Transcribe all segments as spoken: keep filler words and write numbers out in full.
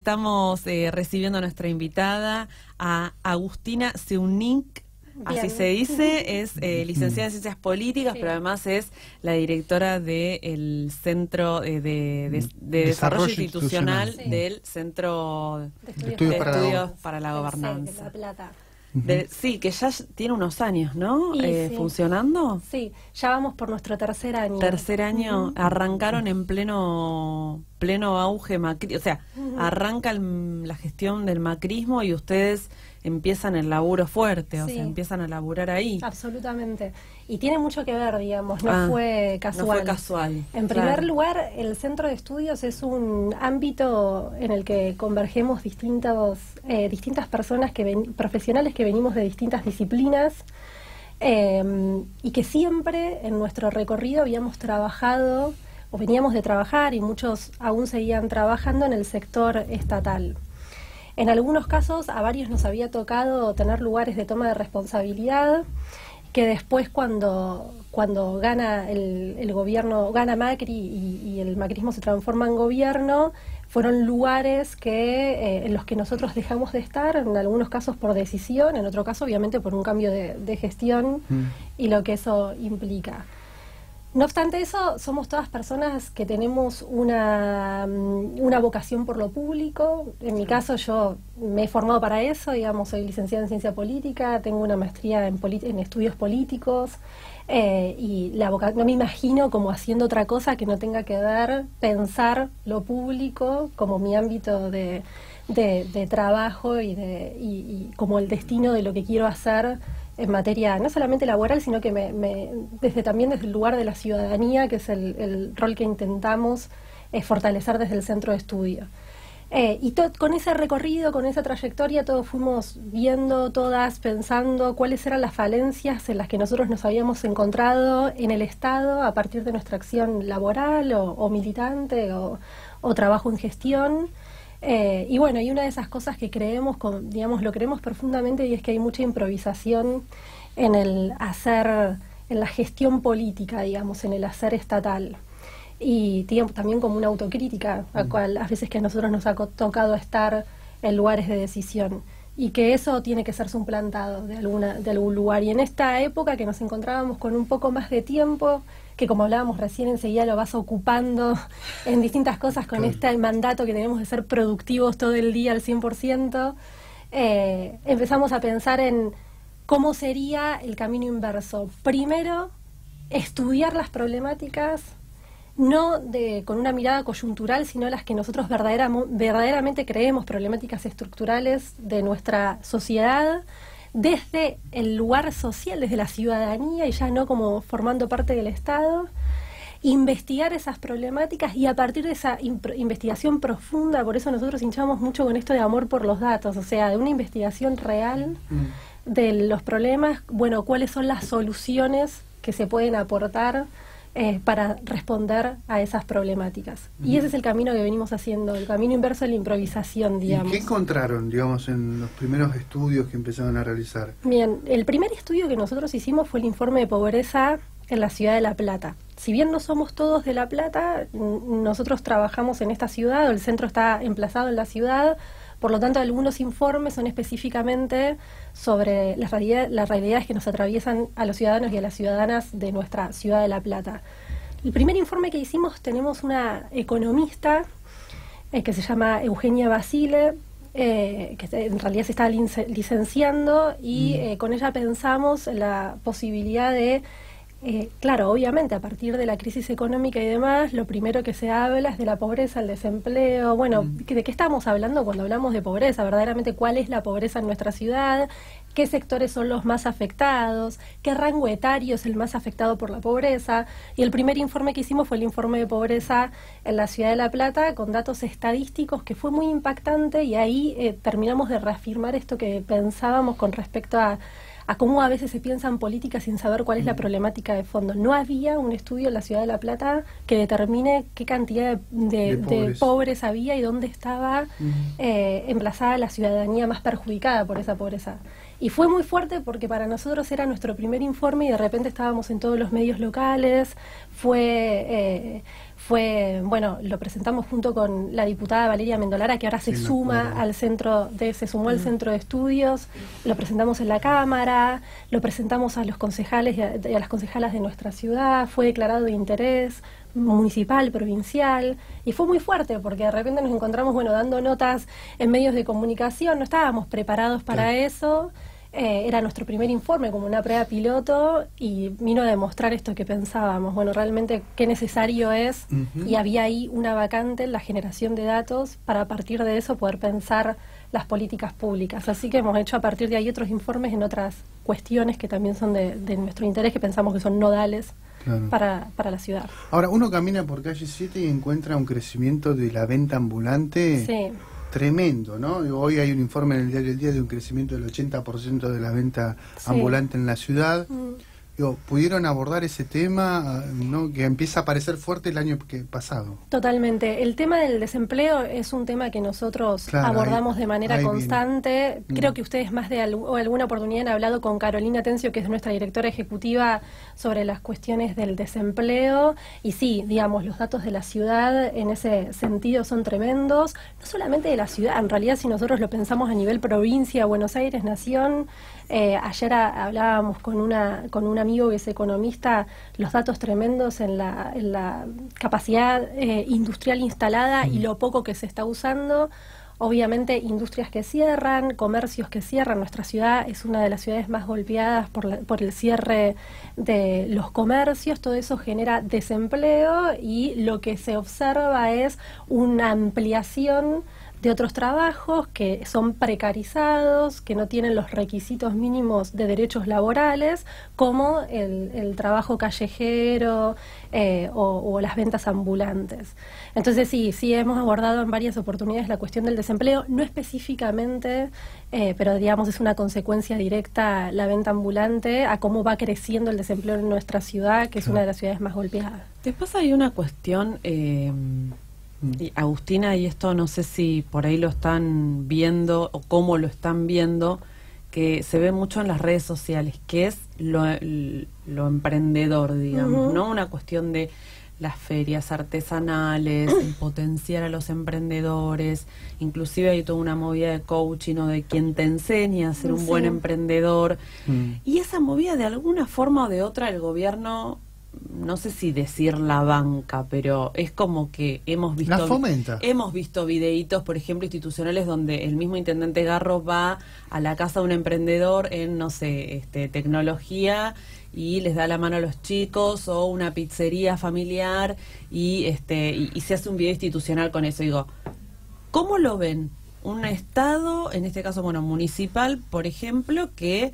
estamos eh, recibiendo a nuestra invitada, a Agustina Zeuninck, así se dice, es eh, licenciada en Ciencias Políticas, sí, pero además es la directora del Centro eh, de, de, de Desarrollo, Desarrollo Institucional, institucional. Sí. del Centro de Estudios, de Estudios para, Estudios la, para la Gobernanza. De La Plata. De, sí, que ya tiene unos años, ¿no? Eh, sí. ¿Funcionando? Sí, ya vamos por nuestro tercer año. Tercer año, uh-huh. Arrancaron en pleno pleno auge macri, o sea, uh-huh. arranca el, la gestión del macrismo y ustedes empiezan el laburo fuerte, sí. o sea, empiezan a laburar ahí. Absolutamente. Y tiene mucho que ver, digamos, no ah, fue casual. No fue casual. En primer claro. lugar, el Centro de Estudios es un ámbito en el que convergemos distintos, eh, distintas personas, que ven, profesionales que venimos de distintas disciplinas, eh, y que siempre en nuestro recorrido habíamos trabajado, o veníamos de trabajar, y muchos aún seguían trabajando en el sector estatal. En algunos casos a varios nos había tocado tener lugares de toma de responsabilidad, que después cuando, cuando gana el, el gobierno, gana Macri y, y el macrismo se transforma en gobierno, fueron lugares que eh, en los que nosotros dejamos de estar, en algunos casos por decisión, en otro caso obviamente por un cambio de, de gestión mm. y lo que eso implica. No obstante eso, somos todas personas que tenemos una, una vocación por lo público. En mi caso, yo me he formado para eso, digamos, soy licenciada en Ciencia Política, tengo una maestría en, en estudios políticos, eh, y la voca no me imagino como haciendo otra cosa que no tenga que ver, pensar lo público como mi ámbito de, de, de trabajo y, de, y, y como el destino de lo que quiero hacer en materia no solamente laboral, sino que me, me, desde también desde el lugar de la ciudadanía, que es el, el rol que intentamos eh, fortalecer desde el Centro de Estudio. Eh, y con ese recorrido, con esa trayectoria, todos fuimos viendo, todas pensando cuáles eran las falencias en las que nosotros nos habíamos encontrado en el Estado a partir de nuestra acción laboral o, o militante o, o trabajo en gestión. Eh, y bueno, y una de esas cosas que creemos, con, digamos, lo creemos profundamente, y es que hay mucha improvisación en el hacer, en la gestión política, digamos, en el hacer estatal. Y tiene también como una autocrítica, a cual a veces que a nosotros nos ha tocado estar en lugares de decisión. Y que eso tiene que ser suplantado de, alguna, de algún lugar. Y en esta época que nos encontrábamos con un poco más de tiempo, que como hablábamos recién, enseguida lo vas ocupando en distintas cosas con este mandato que tenemos de ser productivos todo el día al cien por ciento, eh, empezamos a pensar en cómo sería el camino inverso. Primero, estudiar las problemáticas, no de, con una mirada coyuntural, sino las que nosotros verdadera, verdaderamente creemos, problemáticas estructurales de nuestra sociedad, desde el lugar social, desde la ciudadanía, y ya no como formando parte del Estado, investigar esas problemáticas, y a partir de esa investigación profunda, por eso nosotros hinchamos mucho con esto de amor por los datos, o sea, de una investigación real mm. de los problemas, bueno, cuáles son las soluciones que se pueden aportar Eh, para responder a esas problemáticas. Uh-huh. Y ese es el camino que venimos haciendo, el camino inverso de la improvisación, digamos. ¿Y qué encontraron, digamos, en los primeros estudios que empezaron a realizar? Bien, el primer estudio que nosotros hicimos fue el informe de pobreza en la ciudad de La Plata. Si bien no somos todos de La Plata, nosotros trabajamos en esta ciudad, el centro está emplazado en la ciudad, por lo tanto algunos informes son específicamente sobre las, realidad, las realidades que nos atraviesan a los ciudadanos y a las ciudadanas de nuestra ciudad de La Plata. El primer informe que hicimos, tenemos una economista eh, que se llama Eugenia Basile, eh, que en realidad se está licenciando, y mm. eh, con ella pensamos la posibilidad de Eh, claro, obviamente, a partir de la crisis económica y demás, lo primero que se habla es de la pobreza, el desempleo. Bueno, mm. ¿de qué estamos hablando cuando hablamos de pobreza? Verdaderamente, ¿cuál es la pobreza en nuestra ciudad? ¿Qué sectores son los más afectados? ¿Qué rango etario es el más afectado por la pobreza? Y el primer informe que hicimos fue el informe de pobreza en la ciudad de La Plata, con datos estadísticos, que fue muy impactante, y ahí eh, terminamos de reafirmar esto que pensábamos con respecto a a cómo a veces se piensa en política sin saber cuál es la problemática de fondo. No había un estudio en la ciudad de La Plata que determine qué cantidad de, de, de, pobres. de pobres había y dónde estaba uh-huh. eh, emplazada la ciudadanía más perjudicada por esa pobreza. Y fue muy fuerte porque para nosotros era nuestro primer informe y de repente estábamos en todos los medios locales, fue... Eh, fue, bueno, lo presentamos junto con la diputada Valeria Mendolara, que ahora se sí, suma al centro de, se sumó al centro de estudios, lo presentamos en la Cámara, lo presentamos a los concejales y a, y a las concejalas de nuestra ciudad, fue declarado de interés municipal, provincial, y fue muy fuerte porque de repente nos encontramos, bueno, dando notas en medios de comunicación, no estábamos preparados para claro. eso. Eh, era nuestro primer informe como una prueba piloto y vino a demostrar esto que pensábamos, bueno, realmente qué necesario es, uh-huh. y había ahí una vacante en la generación de datos para a partir de eso poder pensar las políticas públicas. Así que hemos hecho a partir de ahí otros informes en otras cuestiones que también son de, de nuestro interés, que pensamos que son nodales claro. para, para la ciudad. Ahora, uno camina por calle siete y encuentra un crecimiento de la venta ambulante. Sí. Tremendo, ¿no? Hoy hay un informe en el diario El Día de un crecimiento del ochenta por ciento de la venta sí. ambulante en la ciudad. Mm. Digo, ¿pudieron abordar ese tema, ¿no? que empieza a aparecer fuerte el año que pasado? Totalmente. El tema del desempleo es un tema que nosotros claro, abordamos ahí, de manera constante. Viene. Creo mm. que ustedes más de al o alguna oportunidad han hablado con Carolina Tencio, que es nuestra directora ejecutiva, sobre las cuestiones del desempleo. Y sí, digamos, los datos de la ciudad en ese sentido son tremendos. No solamente de la ciudad, en realidad si nosotros lo pensamos a nivel provincia, Buenos Aires, nación. Eh, ayer a, hablábamos con una con un amigo que es economista, los datos tremendos en la, en la capacidad eh, industrial instalada mm. y lo poco que se está usando. Obviamente industrias que cierran, comercios que cierran. Nuestra ciudad es una de las ciudades más golpeadas por, la, por el cierre de los comercios. Todo eso genera desempleo y lo que se observa es una ampliación de otros trabajos que son precarizados, que no tienen los requisitos mínimos de derechos laborales, como el, el trabajo callejero eh, o, o las ventas ambulantes. Entonces sí, sí hemos abordado en varias oportunidades la cuestión del desempleo, no específicamente, eh, pero digamos es una consecuencia directa la venta ambulante a cómo va creciendo el desempleo en nuestra ciudad, que es una de las ciudades más golpeadas. Después hay una cuestión... Eh... Y Agustina, y esto no sé si por ahí lo están viendo o cómo lo están viendo, que se ve mucho en las redes sociales, que es lo, lo emprendedor, digamos, uh-huh. ¿no? Una cuestión de las ferias artesanales, el potenciar a los emprendedores, inclusive hay toda una movida de coaching o de quien te enseña a ser un sí. buen emprendedor. Uh-huh. Y esa movida, de alguna forma o de otra, el gobierno... no sé si decir la banca, pero es como que hemos visto la fomenta. hemos visto videitos, por ejemplo, institucionales donde el mismo intendente Garro va a la casa de un emprendedor en, no sé, este, tecnología y les da la mano a los chicos, o una pizzería familiar y este y, y se hace un video institucional con eso. Digo, ¿cómo lo ven? Un estado, en este caso, bueno, municipal, por ejemplo, que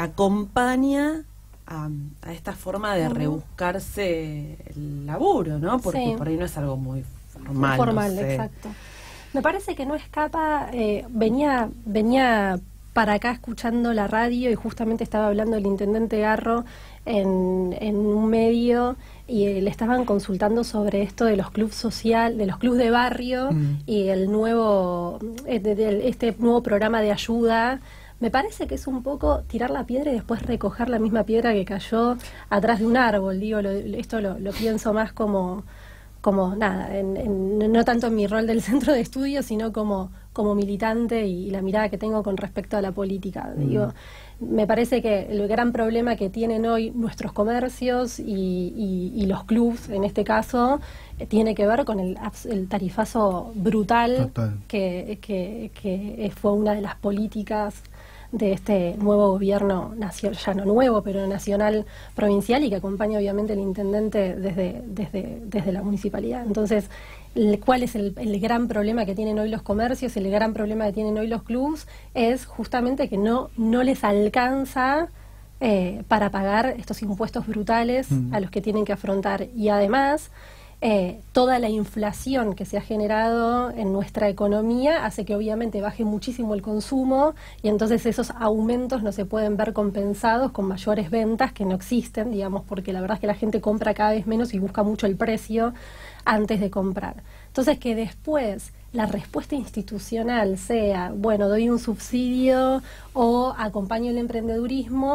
acompaña A, a esta forma de rebuscarse el laburo, ¿no? Porque sí. por ahí no es algo muy formal. Formal, no sé. Exacto. Me parece que no escapa, eh, venía, venía para acá escuchando la radio y justamente estaba hablando el intendente Garro en, en un medio y eh, le estaban consultando sobre esto de los clubes social, de los clubes de barrio mm. y el nuevo, eh, de, de, este nuevo programa de ayuda. Me parece que es un poco tirar la piedra y después recoger la misma piedra que cayó atrás de un árbol. Digo, lo, esto lo, lo pienso más como, como nada, en, en, no tanto en mi rol del centro de estudios, sino como, como militante y, y la mirada que tengo con respecto a la política. Mm. Digo, me parece que el gran problema que tienen hoy nuestros comercios y, y, y los clubs, en este caso, eh, tiene que ver con el, el tarifazo brutal que, que, que fue una de las políticas de este nuevo gobierno nacional, ya no nuevo, pero nacional provincial, y que acompaña obviamente el intendente desde, desde, desde la municipalidad. Entonces, ¿cuál es el, el gran problema que tienen hoy los comercios? El gran problema que tienen hoy los clubs es justamente que no, no les alcanza eh, para pagar estos impuestos brutales mm. a los que tienen que afrontar. Y además, Eh, toda la inflación que se ha generado en nuestra economía hace que obviamente baje muchísimo el consumo y entonces esos aumentos no se pueden ver compensados con mayores ventas que no existen, digamos, porque la verdad es que la gente compra cada vez menos y busca mucho el precio antes de comprar. Entonces, que después la respuesta institucional sea, bueno, doy un subsidio o acompaño el emprendedurismo,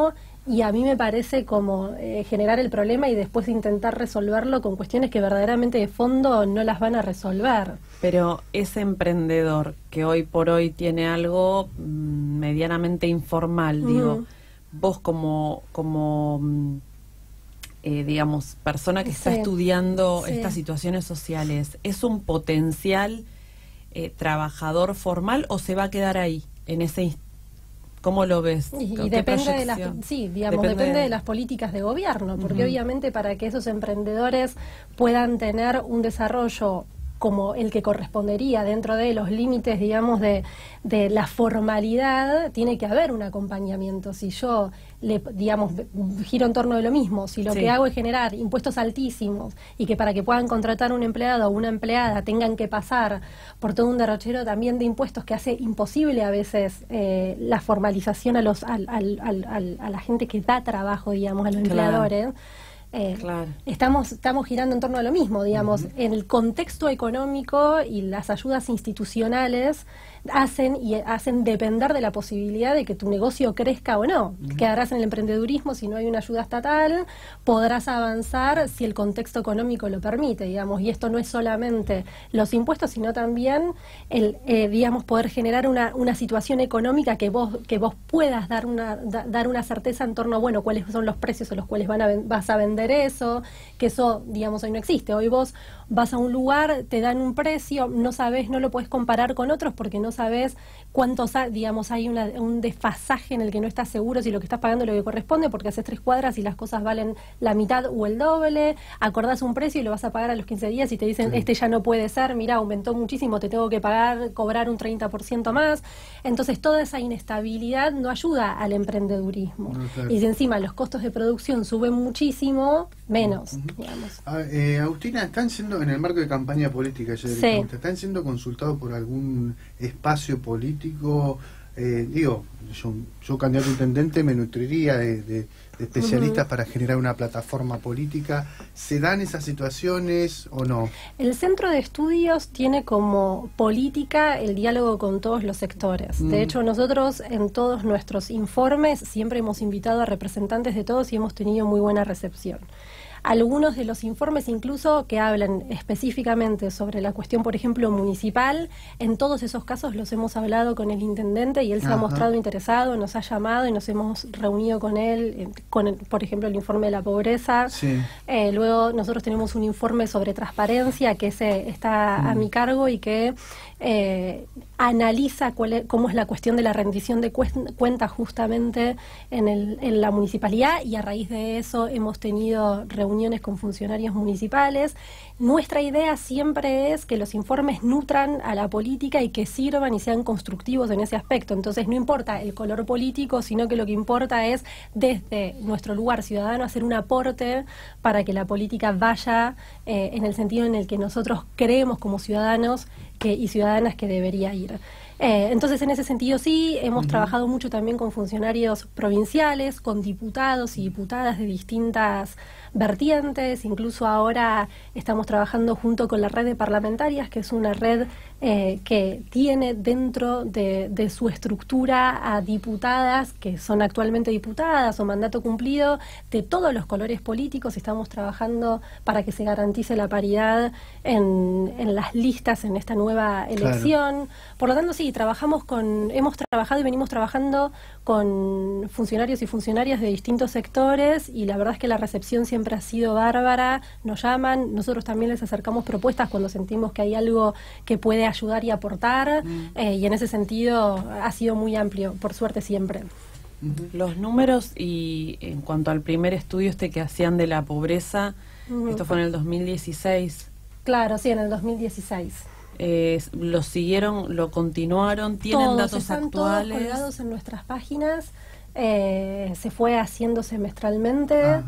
y a mí me parece como eh, generar el problema y después intentar resolverlo con cuestiones que verdaderamente de fondo no las van a resolver. Pero ese emprendedor que hoy por hoy tiene algo mmm, medianamente informal, uh-huh. digo, vos como, como eh, digamos, persona que sí. está estudiando sí. estas situaciones sociales, ¿es un potencial eh, trabajador formal o se va a quedar ahí, en ese instante? ¿Cómo lo ves? Y, y depende de las, sí, digamos, depende, depende de... de las políticas de gobierno, porque uh-huh. obviamente para que esos emprendedores puedan tener un desarrollo como el que correspondería dentro de los límites, digamos, de, de la formalidad, tiene que haber un acompañamiento. Si yo, le, digamos, giro en torno de lo mismo, si lo sí. que hago es generar impuestos altísimos y que para que puedan contratar un empleado o una empleada tengan que pasar por todo un derrochero también de impuestos que hace imposible a veces eh, la formalización a, los, al, al, al, al, a la gente que da trabajo, digamos, a los claro. empleadores, Eh, claro. estamos, estamos girando en torno a lo mismo, digamos, uh-huh. en el contexto económico y las ayudas institucionales hacen y hacen depender de la posibilidad de que tu negocio crezca o no. Uh-huh. Quedarás en el emprendedurismo si no hay una ayuda estatal, podrás avanzar si el contexto económico lo permite, digamos, y esto no es solamente los impuestos, sino también el, eh, digamos, poder generar una, una situación económica que vos, que vos puedas dar una, da, dar una certeza en torno a, bueno, cuáles son los precios a los cuales van a ven, vas a vender eso, que eso, digamos, hoy no existe. Hoy vos vas a un lugar, te dan un precio, no sabes, no lo puedes comparar con otros porque no sabes cuántos, digamos, hay una, un desfasaje en el que no estás seguro si lo que estás pagando es lo que corresponde, porque haces tres cuadras y las cosas valen la mitad o el doble, acordás un precio y lo vas a pagar a los quince días y te dicen, sí. este ya no puede ser, mira, aumentó muchísimo, te tengo que pagar, cobrar un treinta por ciento más. Entonces toda esa inestabilidad no ayuda al emprendedurismo. No, claro. Y si encima los costos de producción suben muchísimo, menos, uh-huh. digamos. Ah, eh, Agustina, ¿están siendo, en el marco de campaña política, yo sí. están siendo consultados por algún espacio político? Eh, digo, yo, yo candidato a intendente me nutriría de, de, de especialistas uh-huh. para generar una plataforma política. ¿Se dan esas situaciones o no? El Centro de Estudios tiene como política el diálogo con todos los sectores. Uh-huh. De hecho, nosotros en todos nuestros informes siempre hemos invitado a representantes de todos y hemos tenido muy buena recepción. Algunos de los informes incluso que hablan específicamente sobre la cuestión, por ejemplo, municipal, en todos esos casos los hemos hablado con el intendente y él se Ajá. ha mostrado interesado, nos ha llamado y nos hemos reunido con él, eh, con, el, por ejemplo, el informe de la pobreza. Sí. Eh, luego nosotros tenemos un informe sobre transparencia que ese está mm. a mi cargo y que eh, analiza cuál es, cómo es la cuestión de la rendición de cuentas justamente en, el, en la municipalidad, y a raíz de eso hemos tenido reuniones con funcionarios municipales. Nuestra idea siempre es que los informes nutran a la política y que sirvan y sean constructivos en ese aspecto. Entonces no importa el color político, sino que lo que importa es desde nuestro lugar ciudadano hacer un aporte para que la política vaya eh, en el sentido en el que nosotros creemos como ciudadanos que, y ciudadanas que debería ir. Eh, entonces, en ese sentido sí, hemos uh-huh. trabajado mucho también con funcionarios provinciales, con diputados y diputadas de distintas vertientes. Incluso ahora estamos trabajando junto con la red de parlamentarias, que es una red eh, que tiene dentro de, de su estructura a diputadas que son actualmente diputadas o mandato cumplido de todos los colores políticos. Estamos trabajando para que se garantice la paridad en, en las listas en esta nueva elección. Claro. Por lo tanto, sí, trabajamos con, hemos trabajado y venimos trabajando con funcionarios y funcionarias de distintos sectores, y la verdad es que la recepción siempre ha sido bárbara. Nos llaman, nosotros también les acercamos propuestas cuando sentimos que hay algo que puede ayudar y aportar, mm. eh, y en ese sentido ha sido muy amplio, por suerte siempre. Los números, y en cuanto al primer estudio este que hacían de la pobreza, mm. esto fue en el dos mil dieciséis. Claro, sí, en el dos mil dieciséis. Eh, lo siguieron, lo continuaron, tienen todos, datos están actuales. Todos colgados en nuestras páginas, eh, se fue haciendo semestralmente. Ah.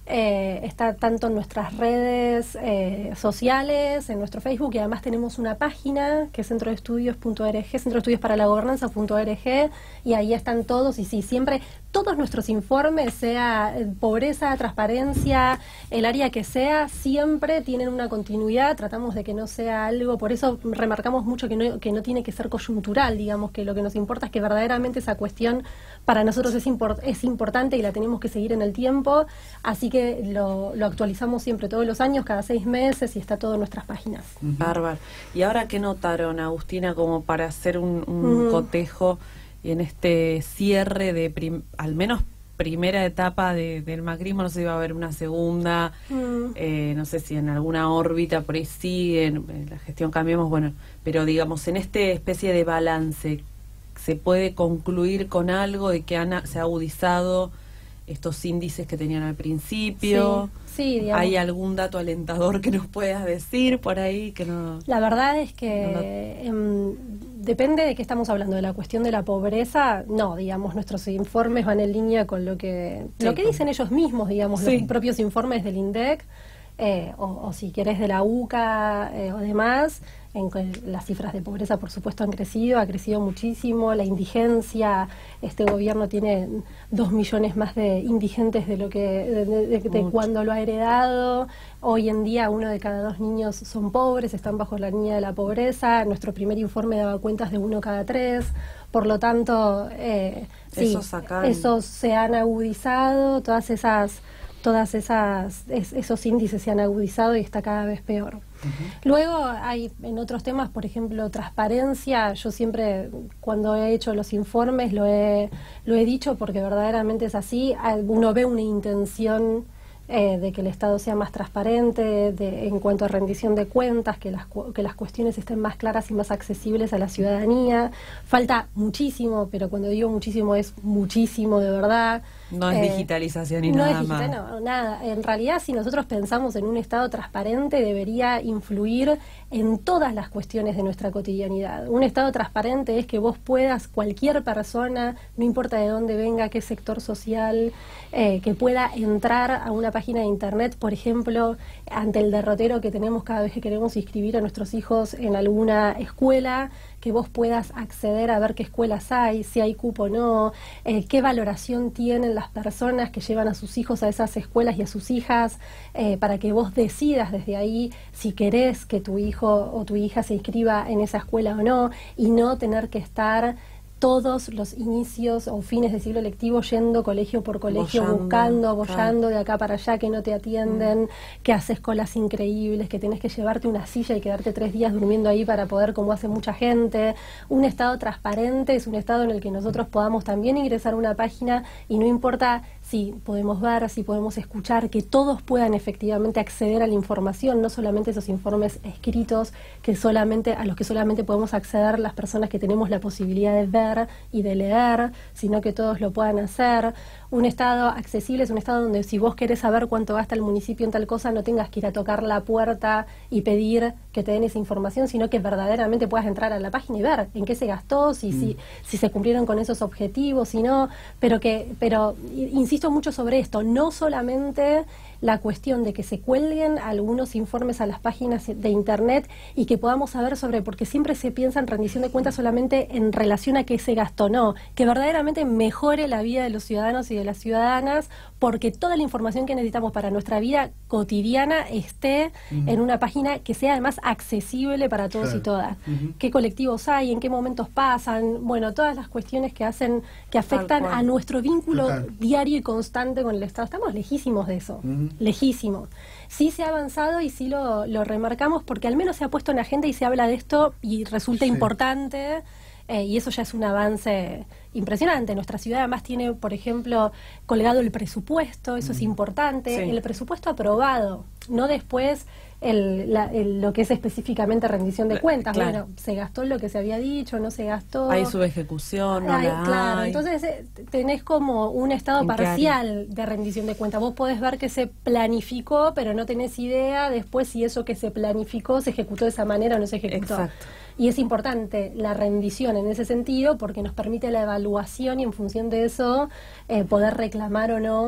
Eh, está tanto en nuestras redes eh, sociales, en nuestro Facebook, y además tenemos una página que es centro de estudios punto org, centro de estudios para la gobernanza punto org, y ahí están todos, y sí, siempre todos nuestros informes, sea pobreza, transparencia, el área que sea, siempre tienen una continuidad, tratamos de que no sea algo, por eso remarcamos mucho que no, que no tiene que ser coyuntural, digamos, que lo que nos importa es que verdaderamente esa cuestión para nosotros es, import, es importante y la tenemos que seguir en el tiempo, así que lo, lo actualizamos siempre, todos los años, cada seis meses, y está todo en nuestras páginas. Uh-huh. Bárbaro. ¿Y ahora qué notaron, Agustina, como para hacer un, un uh-huh. cotejo en este cierre de, prim, al menos primera etapa de, del macrismo? No sé si va a haber una segunda, uh-huh. eh, no sé si en alguna órbita por ahí sigue, en, en la gestión Cambiemos, bueno, pero digamos, en esta especie de balance, ¿se puede concluir con algo de que han, se ha agudizado estos índices que tenían al principio? Sí, sí, ¿hay algún dato alentador que nos puedas decir por ahí? Que no, la verdad es que no, no. Eh, depende de qué estamos hablando, de la cuestión de la pobreza, no, digamos, nuestros informes van en línea con lo que sí, lo que dicen ellos mismos, digamos, sí. los propios informes del INDEC, eh, o, o si querés de la U C A eh, o demás. En las cifras de pobreza, por supuesto, han crecido, ha crecido muchísimo, la indigencia, este gobierno tiene dos millones más de indigentes de lo que de, de, de, de cuando lo ha heredado. Hoy en día uno de cada dos niños son pobres, están bajo la línea de la pobreza. Nuestro primer informe daba cuentas de uno cada tres, por lo tanto, eh, sí, esos, sacan... esos se han agudizado, todas esas todas esas es, esos índices se han agudizado y está cada vez peor. Uh-huh. Luego hay en otros temas, por ejemplo, transparencia. Yo siempre, cuando he hecho los informes, lo he, lo he dicho porque verdaderamente es así. Uno ve una intención eh, de que el Estado sea más transparente de, en cuanto a rendición de cuentas, que las, que las cuestiones estén más claras y más accesibles a la ciudadanía. Falta muchísimo, pero cuando digo muchísimo es muchísimo de verdad. No es eh, digitalización y no nada es digital, más. No, nada. En realidad, si nosotros pensamos en un Estado transparente, debería influir en todas las cuestiones de nuestra cotidianidad. Un Estado transparente es que vos puedas, cualquier persona, no importa de dónde venga, qué sector social, eh, que pueda entrar a una página de Internet, por ejemplo, ante el derrotero que tenemos cada vez que queremos inscribir a nuestros hijos en alguna escuela, que vos puedas acceder a ver qué escuelas hay, si hay cupo o no, eh, qué valoración tienen las personas que llevan a sus hijos a esas escuelas y a sus hijas, eh, para que vos decidas desde ahí si querés que tu hijo o tu hija se inscriba en esa escuela o no, y no tener que estar todos los inicios o fines de ciclo lectivo yendo colegio por colegio, bollando, buscando, bollando claro. de acá para allá, que no te atienden, mm. que haces colas increíbles, que tenés que llevarte una silla y quedarte tres días durmiendo ahí para poder, como hace mucha gente. Un Estado transparente es un Estado en el que nosotros podamos también ingresar a una página y no importa si podemos ver, si podemos escuchar, que todos puedan efectivamente acceder a la información, no solamente esos informes escritos que solamente a los que solamente podemos acceder las personas que tenemos la posibilidad de ver y de leer, sino que todos lo puedan hacer. Un Estado accesible es un Estado donde si vos querés saber cuánto gasta el municipio en tal cosa, no tengas que ir a tocar la puerta y pedir que te den esa información, sino que verdaderamente puedas entrar a la página y ver en qué se gastó, si, mm. si, si se cumplieron con esos objetivos, si no, pero que, pero insisto mucho sobre esto, no solamente la cuestión de que se cuelguen algunos informes a las páginas de Internet y que podamos saber sobre, porque siempre se piensa en rendición de cuentas solamente en relación a qué se gastó, no, que verdaderamente mejore la vida de los ciudadanos y de las ciudadanas, porque toda la información que necesitamos para nuestra vida cotidiana esté uh-huh. en una página que sea además accesible para todos claro. y todas. Uh-huh. ¿Qué colectivos hay? ¿En qué momentos pasan? Bueno, todas las cuestiones que hacen, que afectan a nuestro vínculo Total. diario y constante con el Estado. Estamos lejísimos de eso. Uh-huh. Lejísimo. Sí se ha avanzado y sí lo, lo remarcamos porque al menos se ha puesto en agenda y se habla de esto y resulta sí. importante, eh, y eso ya es un avance impresionante. Nuestra ciudad además tiene, por ejemplo, colgado el presupuesto, eso mm. es importante, sí. el presupuesto aprobado, no después el, la, el, lo que es específicamente rendición de cuentas. Claro. Bueno, se gastó lo que se había dicho, no se gastó. Hay subejecución, no hay, la claro, hay. Entonces eh, tenés como un estado parcial de rendición de cuentas. Vos podés ver que se planificó, pero no tenés idea después si eso que se planificó se ejecutó de esa manera o no se ejecutó. Exacto. Y es importante la rendición en ese sentido porque nos permite la evaluación y en función de eso eh, poder reclamar o no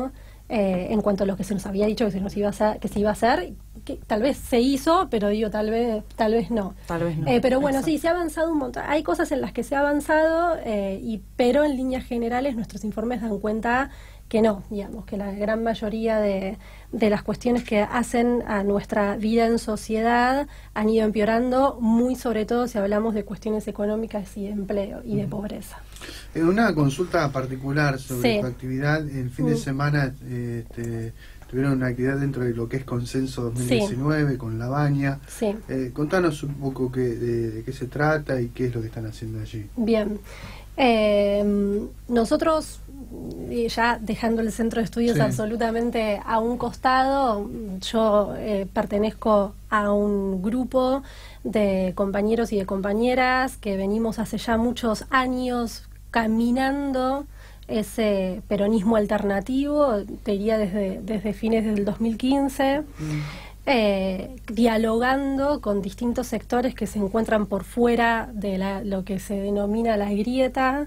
eh, en cuanto a lo que se nos había dicho que se nos iba a hacer, que se iba a hacer, que tal vez se hizo, pero digo, tal vez tal vez no. Tal vez no. Eh, pero bueno, Exacto. sí, se ha avanzado un montón. Hay cosas en las que se ha avanzado, eh, y pero en líneas generales nuestros informes dan cuenta que no, digamos, que la gran mayoría de, de las cuestiones que hacen a nuestra vida en sociedad han ido empeorando, muy sobre todo si hablamos de cuestiones económicas y de empleo y de pobreza. En una consulta particular sobre Sí. tu actividad, el fin de Mm. semana eh, te- tuvieron una actividad dentro de lo que es Consenso dos mil diecinueve Sí. con La Baña. Sí. Eh, contanos un poco qué, de, de qué se trata y qué es lo que están haciendo allí. Bien. Eh, nosotros, eh, ya dejando el centro de estudios Sí. absolutamente a un costado, yo eh, pertenezco a un grupo de compañeros y de compañeras que venimos hace ya muchos años caminando ese peronismo alternativo, te diría desde, desde fines del dos mil quince. Eh, dialogando con distintos sectores que se encuentran por fuera de la, lo que se denomina la grieta.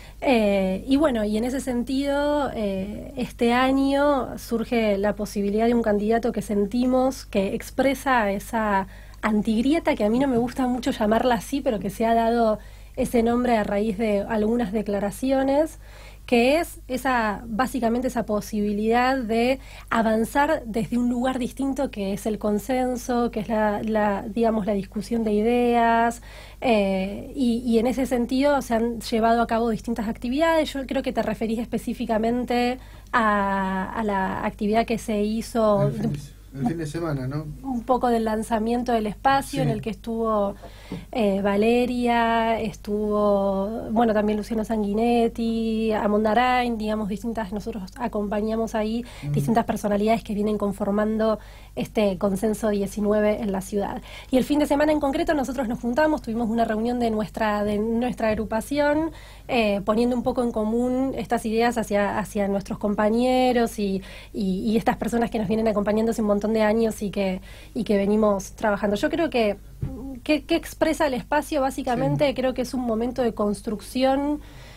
Eh, y bueno, y en ese sentido, eh, este año surge la posibilidad de un candidato que sentimos que expresa esa antigrieta, que a mí no me gusta mucho llamarla así, pero que se ha dado ese nombre a raíz de algunas declaraciones, que es esa básicamente esa posibilidad de avanzar desde un lugar distinto, que es el consenso, que es la, la digamos la discusión de ideas, eh, y, y en ese sentido se han llevado a cabo distintas actividades. Yo creo que te referís específicamente a, a la actividad que se hizo El fin, de, el fin de semana, ¿no? un poco del lanzamiento del espacio, Sí. en el que estuvo eh, Valeria, estuvo, bueno, también Luciano Sanguinetti, Amondarain, digamos, distintas, nosotros acompañamos ahí Mm. distintas personalidades que vienen conformando este Consenso diecinueve en la ciudad. Y el fin de semana en concreto nosotros nos juntamos, tuvimos una reunión de nuestra, de nuestra agrupación, eh, poniendo un poco en común estas ideas hacia, hacia nuestros compañeros y, y, y estas personas que nos vienen acompañando hace un montón de años y que, y que venimos trabajando. Yo creo que, que, que expresa el espacio básicamente, Sí. creo que es un momento de construcción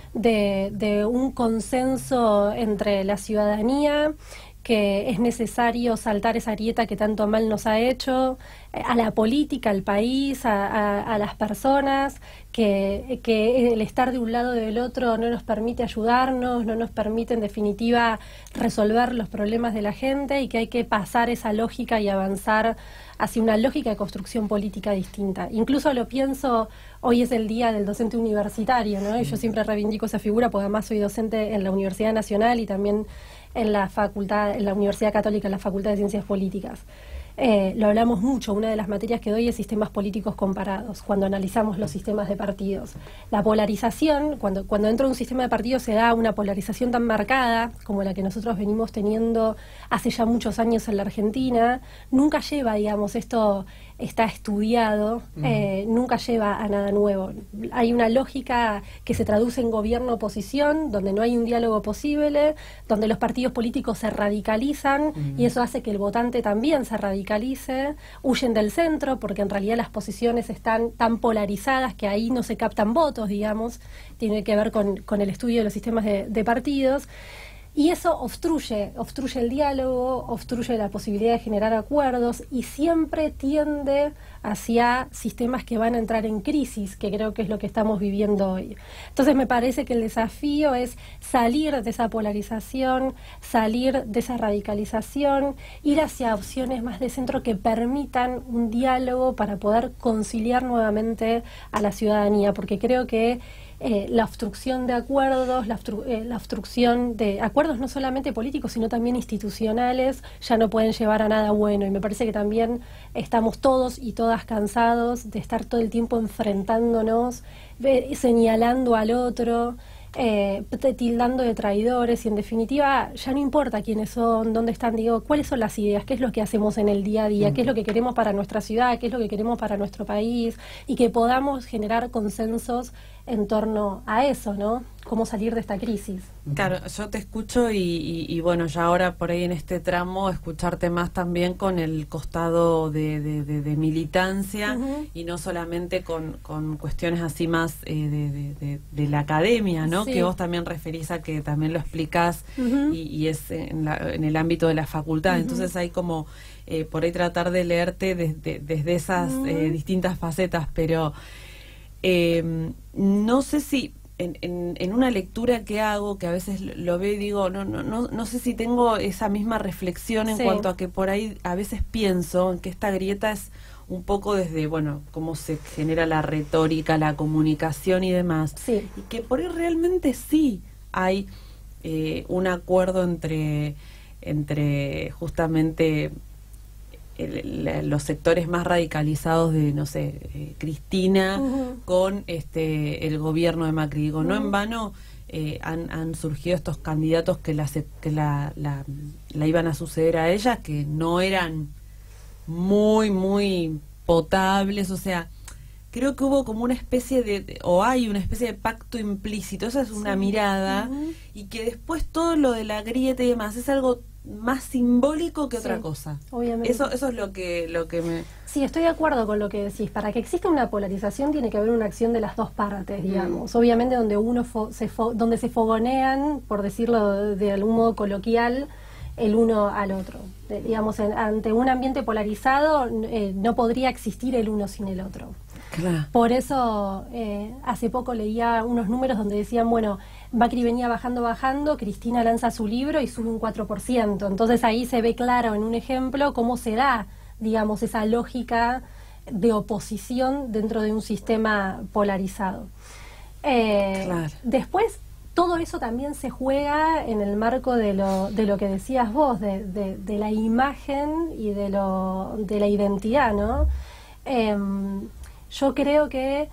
de, de un consenso entre la ciudadanía, que es necesario saltar esa grieta que tanto mal nos ha hecho, eh, a la política, al país, a, a, a las personas, que, que el estar de un lado o del otro no nos permite ayudarnos, no nos permite en definitiva resolver los problemas de la gente, y que hay que pasar esa lógica y avanzar hacia una lógica de construcción política distinta. Incluso lo pienso, hoy es el día del docente universitario, ¿no? Y yo siempre reivindico esa figura porque además soy docente en la Universidad Nacional y también en la facultad, en la Universidad Católica, en la Facultad de Ciencias Políticas. Eh, lo hablamos mucho, una de las materias que doy es sistemas políticos comparados, cuando analizamos los sistemas de partidos. La polarización, cuando, cuando dentro de un sistema de partidos se da una polarización tan marcada como la que nosotros venimos teniendo hace ya muchos años en la Argentina, nunca lleva, digamos, esto está estudiado, eh, nunca lleva a nada nuevo. Hay una lógica que se traduce en gobierno-oposición, donde no hay un diálogo posible, donde los partidos políticos se radicalizan, uh-huh. y eso hace que el votante también se radicalice, huyen del centro, porque en realidad las posiciones están tan polarizadas que ahí no se captan votos, digamos, tiene que ver con, con el estudio de los sistemas de, de partidos. Y eso obstruye, obstruye el diálogo, obstruye la posibilidad de generar acuerdos y siempre tiende hacia sistemas que van a entrar en crisis, que creo que es lo que estamos viviendo hoy. Entonces me parece que el desafío es salir de esa polarización, salir de esa radicalización, ir hacia opciones más de centro que permitan un diálogo para poder conciliar nuevamente a la ciudadanía, porque creo que Eh, la obstrucción de acuerdos, la, obstru eh, la obstrucción de acuerdos no solamente políticos, sino también institucionales, ya no pueden llevar a nada bueno. Y me parece que también estamos todos y todas cansados de estar todo el tiempo enfrentándonos, de, señalando al otro, eh, tildando de traidores, y en definitiva ya no importa quiénes son, dónde están, digo, cuáles son las ideas, qué es lo que hacemos en el día a día, qué es lo que queremos para nuestra ciudad, qué es lo que queremos para nuestro país, y que podamos generar consensos en torno a eso, ¿no? cómo salir de esta crisis. Claro, yo te escucho y, y, y bueno, ya ahora por ahí en este tramo escucharte más también con el costado de, de, de, de militancia uh-huh. y no solamente con, con cuestiones así más eh, de, de, de, de la academia, ¿no? Sí. Que vos también referís a que también lo explicás uh-huh. y, y es en, la, en el ámbito de la facultad. Uh-huh. Entonces hay como eh, por ahí tratar de leerte desde, desde esas uh-huh. eh, distintas facetas, pero eh, no sé si En, en, en una lectura que hago, que a veces lo veo y digo, no, no, no, no sé si tengo esa misma reflexión en sí. cuanto a que por ahí a veces pienso en que esta grieta es un poco desde, bueno, cómo se genera la retórica, la comunicación y demás. Sí. Y que por ahí realmente sí hay eh, un acuerdo entre, entre justamente El, el, los sectores más radicalizados de, no sé, eh, Cristina uh-huh. con este el gobierno de Macri. Digo, uh-huh. no en vano eh, han, han surgido estos candidatos que, la, que la, la, la iban a suceder a ella, que no eran muy, muy potables. O sea, creo que hubo como una especie de, de o hay una especie de pacto implícito. Esa es una sí. mirada uh-huh. y que después todo lo de la grieta y demás es algo más simbólico que sí, otra cosa. Obviamente. Eso eso es lo que lo que me Sí, estoy de acuerdo con lo que decís. Para que exista una polarización tiene que haber una acción de las dos partes, digamos. Mm. Obviamente donde uno fo se fo donde se fogonean, por decirlo de, de algún modo coloquial, el uno al otro. De, digamos, en, ante un ambiente polarizado eh, no podría existir el uno sin el otro. Claro. Por eso eh, hace poco leía unos números donde decían, bueno, Macri venía bajando, bajando, Cristina lanza su libro y sube un cuatro por ciento. Entonces ahí se ve claro en un ejemplo cómo se da, digamos, esa lógica de oposición dentro de un sistema polarizado. Eh, claro. Después, todo eso también se juega en el marco de lo, de lo que decías vos, de, de, de la imagen y de, lo, de la identidad, ¿no? Eh, yo creo que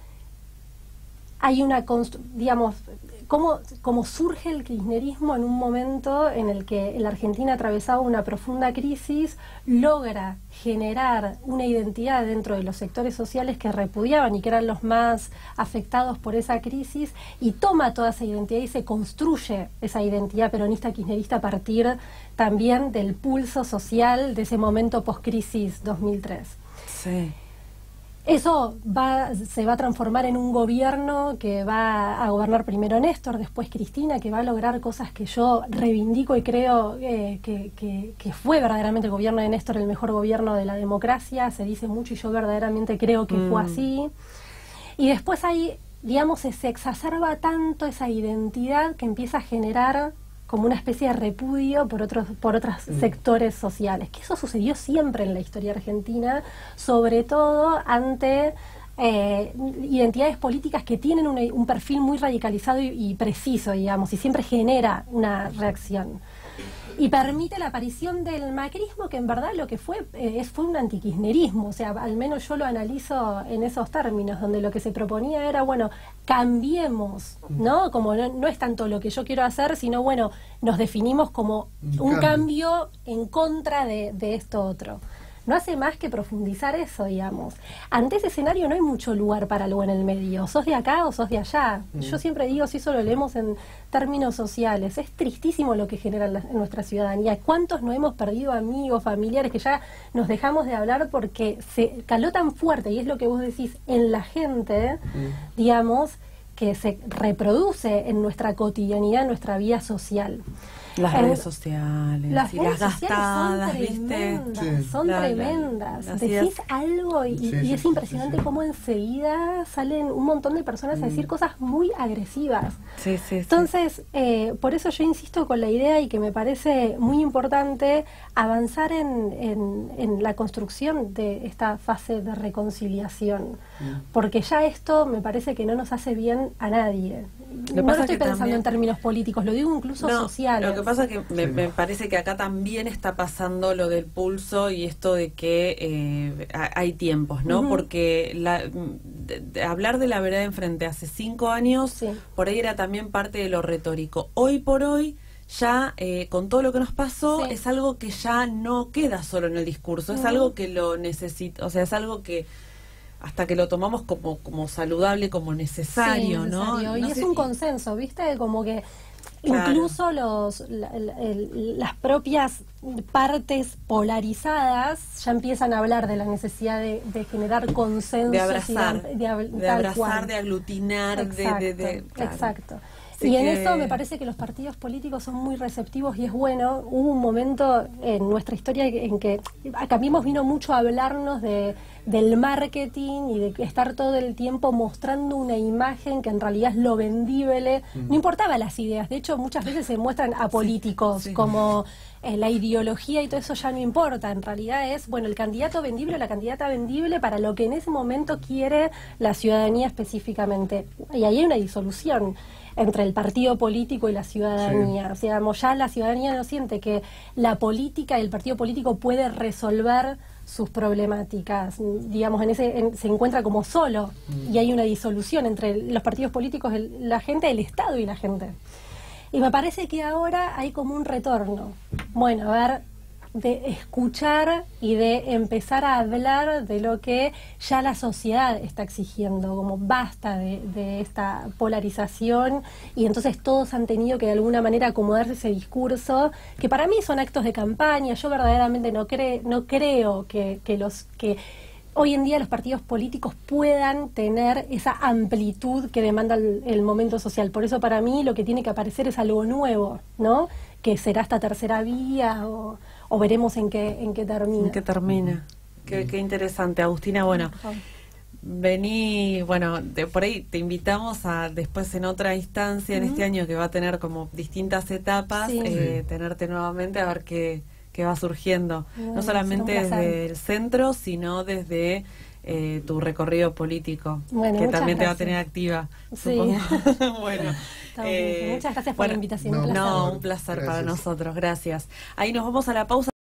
hay una, digamos, cómo, cómo surge el kirchnerismo en un momento en el que la Argentina atravesaba una profunda crisis, logra generar una identidad dentro de los sectores sociales que repudiaban y que eran los más afectados por esa crisis, y toma toda esa identidad y se construye esa identidad peronista kirchnerista a partir también del pulso social de ese momento post-crisis dos mil tres. Sí. Eso va, se va a transformar en un gobierno que va a gobernar primero Néstor, después Cristina, que va a lograr cosas que yo reivindico y creo eh, que, que, que fue verdaderamente el gobierno de Néstor el mejor gobierno de la democracia. Se dice mucho y yo verdaderamente creo que mm. fue así. Y después ahí, digamos, se exacerba tanto esa identidad que empieza a generar como una especie de repudio por otros por otros mm. sectores sociales, que eso sucedió siempre en la historia argentina, sobre todo ante eh, identidades políticas que tienen un, un perfil muy radicalizado y, y preciso, digamos, y siempre genera una reacción. Y permite la aparición del macrismo, que en verdad lo que fue eh, fue un antikirchnerismo, o sea, al menos yo lo analizo en esos términos, donde lo que se proponía era, bueno, cambiemos, ¿no? Como no, no es tanto lo que yo quiero hacer, sino, bueno, nos definimos como un cambio en contra de, de esto otro. No hace más que profundizar eso, digamos. Ante ese escenario no hay mucho lugar para algo en el medio. ¿Sos de acá o sos de allá? Mm. Yo siempre digo, si eso lo leemos en términos sociales, es tristísimo lo que genera en, la, en nuestra ciudadanía. ¿Cuántos no hemos perdido amigos, familiares, que ya nos dejamos de hablar porque se caló tan fuerte, y es lo que vos decís, en la gente, mm. digamos, que se reproduce en nuestra cotidianidad, en nuestra vida social? Las eh, redes sociales, las y redes las gastadas, son tremendas, ¿viste? Sí. Son la, tremendas. La, la, Decís algo y, sí, y sí, es sí, impresionante sí, sí. cómo enseguida salen un montón de personas mm. a decir cosas muy agresivas. Sí, sí, Entonces, sí. Eh, por eso yo insisto con la idea, y que me parece muy importante avanzar en, en, en la construcción de esta fase de reconciliación, mm. porque ya esto me parece que no nos hace bien a nadie. Lo no lo estoy pensando también en términos políticos, lo digo incluso no, sociales. Lo que pasa es que me, me parece que acá también está pasando lo del pulso y esto de que eh, hay tiempos, ¿no? Uh-huh. Porque la, de, de hablar de la vereda enfrente hace cinco años, sí. por ahí era también parte de lo retórico. Hoy por hoy, ya eh, con todo lo que nos pasó, sí. es algo que ya no queda solo en el discurso, uh-huh. es algo que lo necesita, o sea, es algo que hasta que lo tomamos como, como saludable, como necesario, sí, ¿no? necesario. No y sé, es un consenso, ¿viste? Como que claro. incluso los la, la, el, las propias partes polarizadas ya empiezan a hablar de la necesidad de, de generar consenso, de abrazar, de, de, de, abrazar de aglutinar, exacto, de, de, de claro. exacto. Así y en que... eso me parece que los partidos políticos son muy receptivos y es bueno. Hubo un momento en nuestra historia en que Cambiemos vino mucho a hablarnos de del marketing y de estar todo el tiempo mostrando una imagen que en realidad es lo vendible. Mm. No importaba las ideas, de hecho muchas veces se muestran a políticos sí, sí. como eh, la ideología y todo eso ya no importa, en realidad es, bueno, el candidato vendible o la candidata vendible para lo que en ese momento quiere la ciudadanía específicamente. Y ahí hay una disolución entre el partido político y la ciudadanía. Sí. O sea, digamos, ya la ciudadanía no siente que la política y el partido político puede resolver sus problemáticas, digamos, en ese en, se encuentra como solo mm. y hay una disolución entre los partidos políticos, el, la gente, el Estado y la gente. Y me parece que ahora hay como un retorno. Bueno, a ver, de escuchar y de empezar a hablar de lo que ya la sociedad está exigiendo, como basta de, de esta polarización, y entonces todos han tenido que de alguna manera acomodarse ese discurso, que para mí son actos de campaña. Yo verdaderamente no, cre no creo que, que los que hoy en día los partidos políticos puedan tener esa amplitud que demanda el, el momento social. Por eso para mí lo que tiene que aparecer es algo nuevo, ¿no? Que será esta tercera vía o, o veremos en qué en qué termina. En qué termina. Qué, qué interesante, Agustina. Bueno, vení, bueno, de, por ahí te invitamos a después en otra instancia, uh-huh. en este año que va a tener como distintas etapas, sí. eh, tenerte nuevamente a ver qué, qué va surgiendo. Uh, no solamente desde el centro, sino desde eh, tu recorrido político, bueno, que también gracias. Te va a tener activa, sí. supongo. Bueno. Eh, muchas gracias por bueno, la invitación. No, un placer, no, un placer para nosotros, gracias. Ahí nos vamos a la pausa.